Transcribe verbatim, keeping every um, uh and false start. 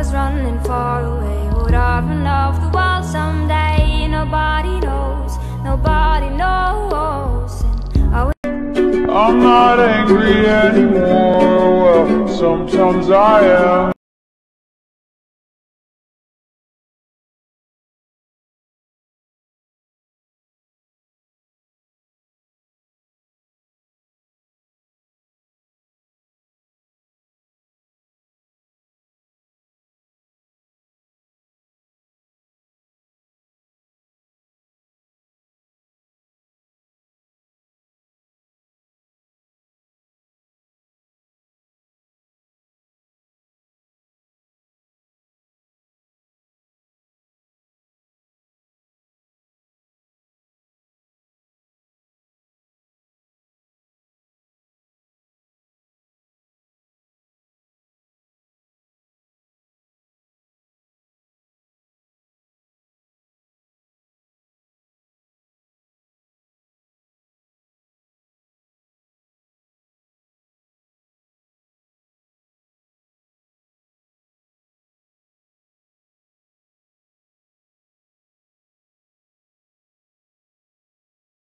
was running far away. Would I run off the world someday? Nobody knows, nobody knows. And I would I'm not angry anymore, well, sometimes I am.